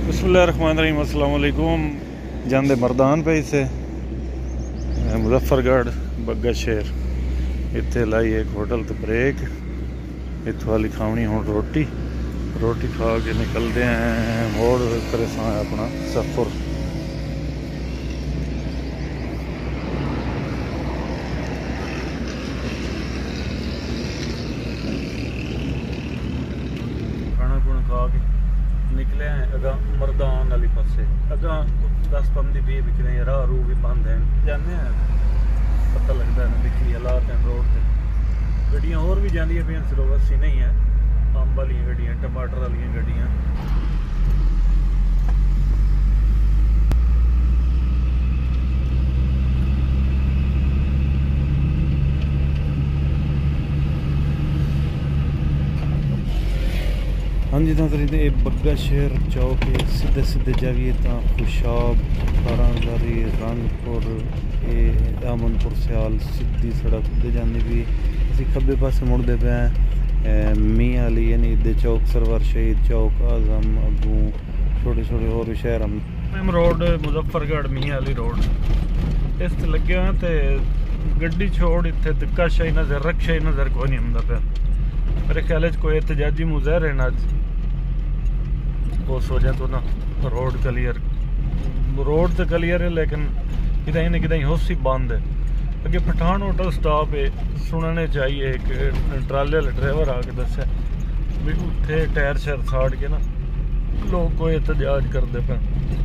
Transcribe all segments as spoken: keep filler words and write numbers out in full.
बिस्मिल्लाहिर्रहमानिर्रहीम। अस्सलाम वालेकुम। जांदे मरदान पे से मुजफ्फरगढ़ बग्गा शहर इत्थे लाई एक होटल तो ब्रेक इत्थों वाली खावनी हूँ रोटी रोटी खा के निकलते हैं मोड़ करे सा अपना सफ़र। खाना खुना खा के निकले हैं अगा मरदान वाली पासे अगा दस पंद्रह भी बिकने राह रू भी बंद हैं जाने हैं पता लगता है दिखी हालात हैं रोड से गड्डियाँ और भी जानिया पे सिर्फ अस्सी नहीं है अंब वाली गड्डियाँ टमाटर वाली गड्डियाँ। हाँ जी नाज़रीन ये बग्गा शहर चौक सीधे सीधे जाइए तो खुशाब कारांजारी रंगपुर आमनपुर सियाल सीधी सड़क उदे जाती भी असी खब्बे पासे मुड़ते पे हैं मियाँ अली यानी ईद चौक सरवर शहीद चौक आजम अगू छोटे छोटे और शहर हम रोड मुजफ्फरगढ़ मियाँ अली रोड इस लगे हुए तो गड्डी छोड़ इतने धक्का शाही नज़र रक्षा ही नज़र कोई नहीं आता पे मेरे ख्याल कोई एहतजाजी मुज़ाहरा है ना अज उस वजह तो ना रोड क्लियर रोड तो क्लियर है लेकिन कितनी ना कितनी होसी बंद है। अगे पठान होटल स्टॉप है सुनने चाहिए एक ट्राले वाले ड्राइवर आके दसा भी उत्थे टायर शैर साड़ के ना लोग कोई एहतजाज करते पे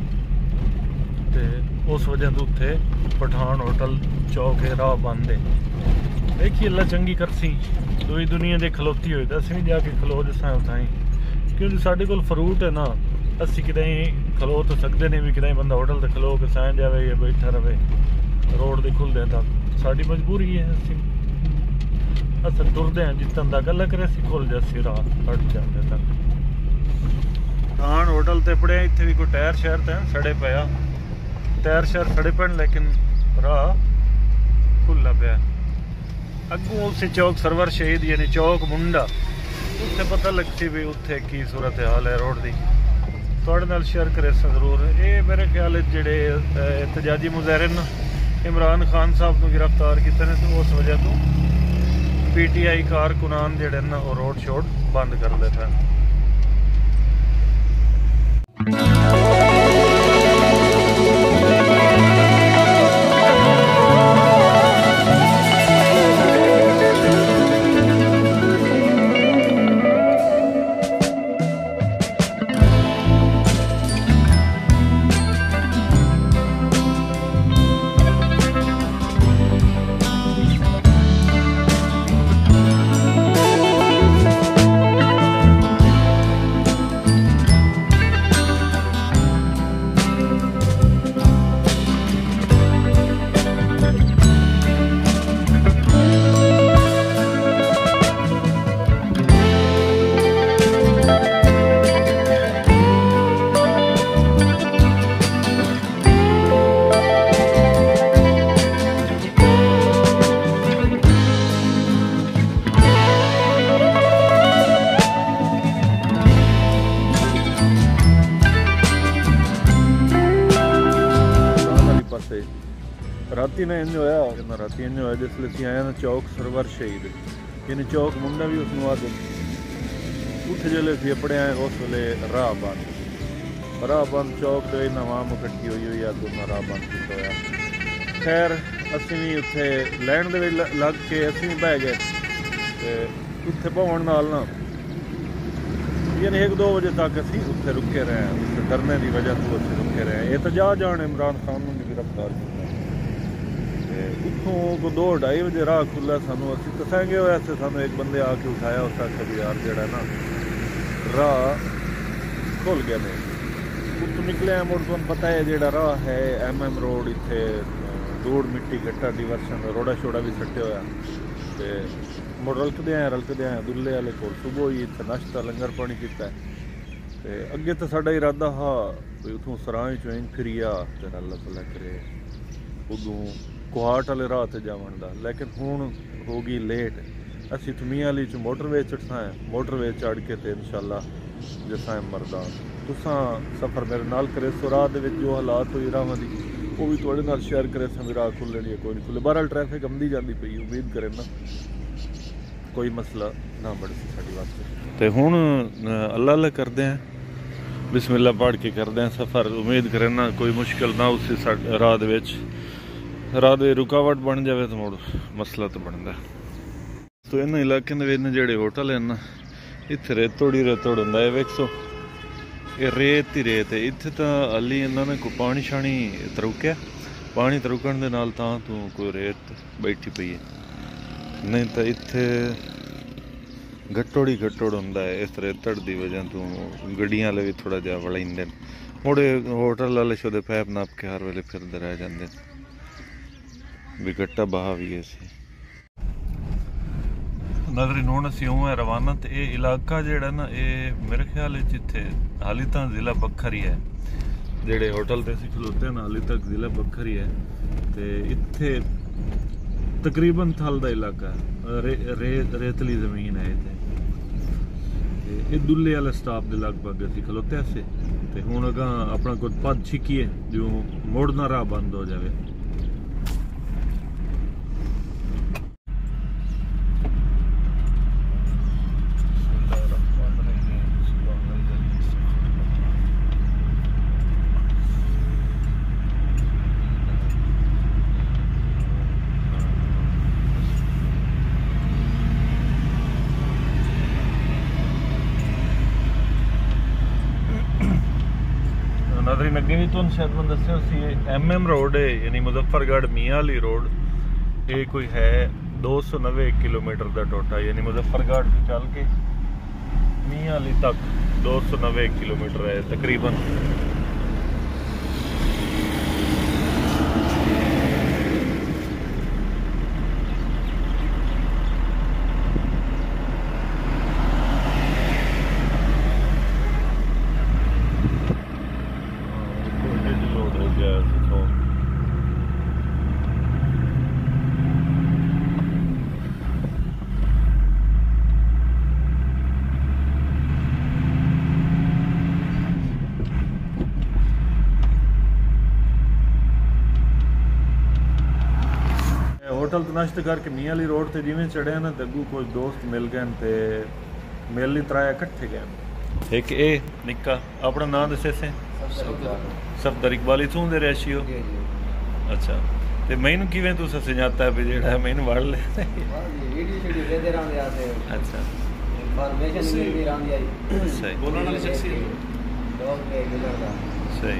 तो उस वजह तो उत्थे पठान होटल चौक है राह बंद है। देखिए अल्लाह चंगी करसी दूई दुनिया दे खलोती हुई तो असं भी जाके खलो जसा उठाई क्योंकि साढ़े को फ्रूट है ना असी कि खलो तो सकते नहीं भी कि बंदा होटल तो खलो के सह जाए या बैठा रहे रोड दे खुलते तक साड़ी मजबूरी है असी अस तुरते हैं जितन तक अल्लाह करे असी खुल जासी राह हट जाते तक धान होटल ते पड़े इतने भी कोई टायर शहर तो सड़े पाया टायर शहर सड़े पे लेकिन राह खुला पाया। अगू उस चौक सरवर शहीद यानी चौक मुंडा उत्थे पता लगती भी उत्थे की सूरत हाल है रोड की थोड़े नाल शेयर करे जरूर। ये मेरे ख्याल जेडे एहतजाजी मुजाहरे न इमरान खान साहब को गिरफ्तार किए ने तो उस वजह तो पी टी आई कारकुनान जेडे न वो रोड शोड बंद कर दे पे। राती ने इंज होया राती इंज होया जिसले असीं आए ना चौक सरवर शहीद यानी चौक मुंडा भी उसनूं आखदे उत्थे जिसले असीं अपने आए उस वेले राह बंद राह बंद चौक तो इन्ना आवाम इकट्ठी हुई हुई अद उन्ना राह बंद किया होया। खैर असीं भी उत्थे लैन दे विच लग के असीं भी बह गए ते उत्थे पहुंचण नाल ना यानी एक दो बजे तक असीं उत्थे रुके रहे उत्थे डरने की वजह तो असीं रुके रहे एहतजाज आने इमरान खान नूं भी गिरफ्तार किया उतों को दो ढाई बजे राह खुला सानू असी दसेंगे वैसे सानू एक बंदे आके उठाया उस आखिया भी यार जड़ा ना राह खुल गया ने उतों निकले मुड़ तुम पता है जेड़ा राह है एम एम रोड इत्थे धूड़ मिट्टी गट्टा डिवर्सन रोड़ा शोड़ा भी सट्टे होया ते मुड़ रलकदे आए रलकदे आए दुल्ले वाले कोल सुबह ही इत्थे नाश्ता लंगर पानी किया ते अगे तो साडा इरादा हा भी उतों सराय चो इंज फिरिया ते अल्लाह भला करे उदों कुहाट वाले राह से जावन का लेकिन हुण हो गई लेट असी मियाँ अली च मोटरवे चढ़सा है मोटरवे चढ़ के तो इंशाअल्लाह जिसा मरदान तुसा सफ़र मेरे नाल करे सो राह दे विच जो हालात हुई राहां दी वो भी तुहाडे नाल शेयर करे सा भी राह खुलनी है कोई नहीं खुले बहरहाल ट्रैफिक आंदी जाती पई उम्मीद करें ना कोई मसला ना बढ़ सी साडी वास्ते ते हुण अल्लाह अल्लाह करदे हैं बिस्मिल्लाह पढ़ के करते हैं सफ़र उम्मीद करें ना कोई मुश्किल ना उसी राह दे विच राह दे रुकावट बन जाए तो मुड़ मसला तो बनता तो इन्होंने इलाकों के जोड़े होटल हैं ना इतने रेतोड़ी रेतोड़ होंगे ये वेखो ये रेत ही रेत है इतने तो हाली इन्होंने कोई पानी शानी तरुक्या पानी तरुकण दे नाल तां तू कोई रेत बैठी पई है नहीं तो इत्थे गट्टोड़ी गट्टोड़ होंदा है इस रेतड़ दी वजह तू गड्डियां वाले भी थोड़ा जिहा वड़ाइंदे मुड़े होटल वाले शोदे पैप नाप के हर वेले फिरदे रह जांदे भी गट्टा बहा भी है सी नजर हुण असीं उवें रवाना ते ये इलाका जिहड़ा ना ये मेरे ख्याल इत्थे हाली तां जिला बक्खर ही है जिहड़े होटल ते असीं खलोते ना हाली तक जिला बक्खर ही है ते इत्थे तकरीबन थल दा इलाका है रे, रे, रेतली जमीन है इत्थे ये दुल्ले वाले स्टाफ दे लगभग असीं खलोते असे ते हुण अगां अपना कोई पद छिकीए जो मुड़ना राह बंद हो जाए नाज़रीन अगे भी तुहानूं शायद मैं दस्सिया सी एम एम रोड है यानी मुजफ्फरगढ़ मियाँ अली रोड ये कोई है दो सौ नब्बे किलोमीटर का टोटा यानी मुजफ्फरगढ़ तो चल के मियाँ अली तक दो सौ नब्बे किलोमीटर है तकरीबन होटल तो नाश्ता करके मियाँ अली रोड से जिमें चढ़े ना अगू कोई दोस्त मिल गए ते मिल नहीं त्राया कट्ठे गए एक ए निक्का अपना नाम दसे से सफदर इकबाल इथों दे रैशी हो अच्छा ते मैनू किवें तुस सजाता है भी जेड़ा मैनू वड़ ले अच्छा सही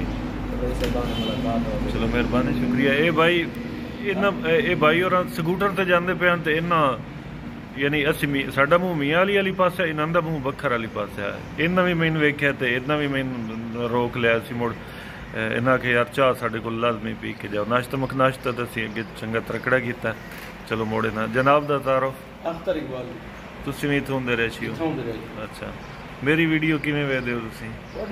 चलो मेहरबानी शुक्रिया ए भाई इन्ना ये भाई और स्कूटर ते जांदे पे ते इन्ना यानी असी साडा मूँह मियाँ अली वाली पास है इन्हां दा मूँह बक्खर वाली पास है इन्ना भी मैनू वेख्या ते इन्ना भी मैनू रोक लिया सी मुड़ इन्हां के यार चाह साडे कोल लाजमी पी के जाओ नाश्ता मख नाश्ता तो असीं अगे चंगा तरकड़ा कीता चलो मोड़े ना जनाब दा तारुफ अख्तर इकबाल तुसीं भी इत्थों दे रहे हो अच्छा मेरी वीडियो किवें वेखदे हो तुसीं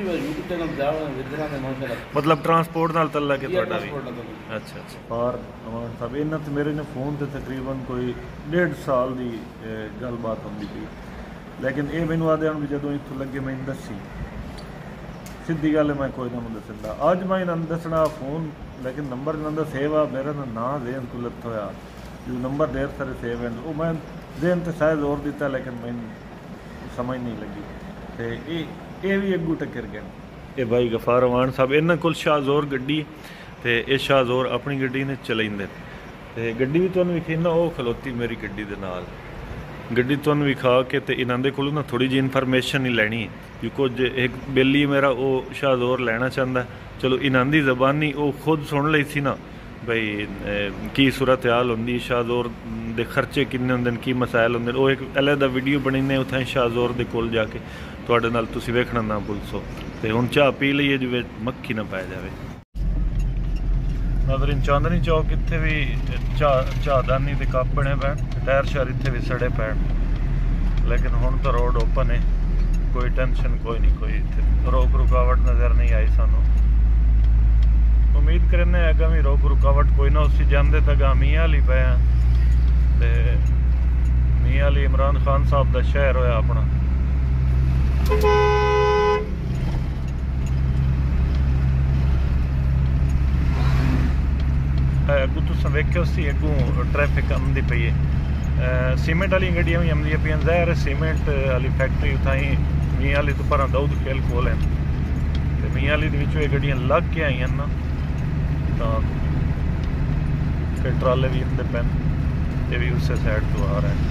मतलब ट्रांसपोर्ट नाल तल्ला के तुहाडा भी अच्छा अच्छा और अमान साहब इन्हां ते मेरे ने फोन ते तकरीबन कोई डेढ़ साल दी गलबात होंदी पई लेकिन ये मैनू आदे हूँ भी जदों इत्थों लगे मैं दसी सीधी गल है मैं कोई ना मैं दसदा अज मैं इन्हां दसना फोन लेकिन नंबर इन्हां दा सेव आ मेरा ना जेहन तो लत होया जो नंबर देर सारे सेव हैं वो मैं जेहन ते शायद जोर दिता लेकिन मैनू समझ नहीं लगी ते ये भी अगू टक्कर गए ये भाई गफार अमान साहब इन्होंने कोल शाहजोर गड्डी ते ये शाहजोर अपनी गड्डी ने चलाइंदे ते गड्डी भी तुहानूं विखाई ना वो खलोती मेरी गड्डी दे नाल गड्डी तुहानूं विखा के ते इन्हां दे कोलों ना थोड़ी जी इन्फॉर्मेशन ही लैनी कि कुछ एक बेली मेरा वो शाहजोर लेना चाहता चलो इन्हां दी ज़बानी वो खुद सुन लई सी ना बई की सूरत हाल होंदी शाहजोर दे खर्चे किन्ने होंदे की मसाइल होंदे वो एक अलग वीडियो बनाने उत्थें शाहजोर दे कोल जाके तुहाडे नाल तुसीं वेखना ना भुलसो ते हुण चाह पी लईए जिवें मक्खी ना पै जावे नाज़रीन चांदनी चौक इत्थे भी चाह चाहदानी दे कप बने पैण टायर शायर इत्थे भी सड़े पैण लेकिन हुण तो रोड ओपन है कोई टेंशन कोई नहीं कोई इत्थे रोक रुकावट नज़र नहीं आई सानू उम्मीद करने अगर भी रोक रुकावट कोई ना उसी जाते तक मियाँ अली पे ते मियाँ अली इमरान खान साहब का शहर होया अपना अगू तुस वेख्यो सी अगू ट्रैफिक आमदी पई है। सीमेंट वाली गड्डियां भी आमदियां पियां, ज़ाहिर है सीमेंट वाली फैक्ट्री उताई मियाँ वाली तो पर दाऊद खेल कोल है, तो मियाँ वाली ये गड्डियां लग के आई ना, तो फिर ट्राले भी आते पैन, ये भी उस साइड तो आ रहा है।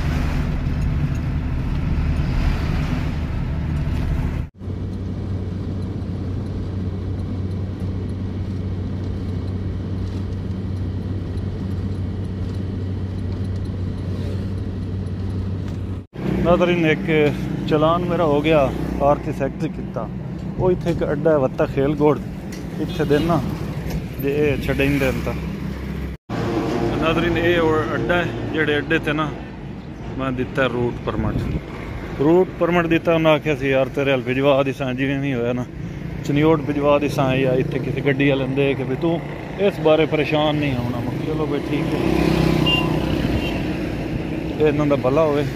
नाज़रीन एक चलान मेरा हो गया आरती सैक्टर किता, वो इत्थे एक अड्डा है वत्ता खेलगोड़, इत्थे देना जे छड़ेंदे तो नाज़रीन ये अड्डा है, जेड़े अड्डे थे ना मैं दिता रूट परमिट रूट परमिट दिता, उन्हें आख्या सी यार तेरे हल भिजवा दी सां, जिवें नहीं होया ना चनियोट भिजवा दी सां, या इत्थे किसी गड्डी वाले दे कि भी तू इस बारे परेशान नहीं होना। मैं चलो भाई ठीक है, ये इन्हों दा भला होवे।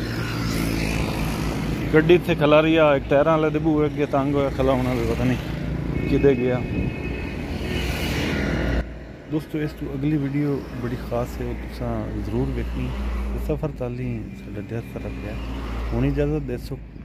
गड्डी इत्थे खला रही है, एक टायरां वाले दे बूहे अगे तंग होया खला होना, भी पता नहीं किदे गया। दोस्तों इस तो अगली वीडियो बड़ी खास है, तुसा जरूर देखनी। सफ़र ताली साढ़ा ढेर सारा गया। हुण इजाज़त दे सो।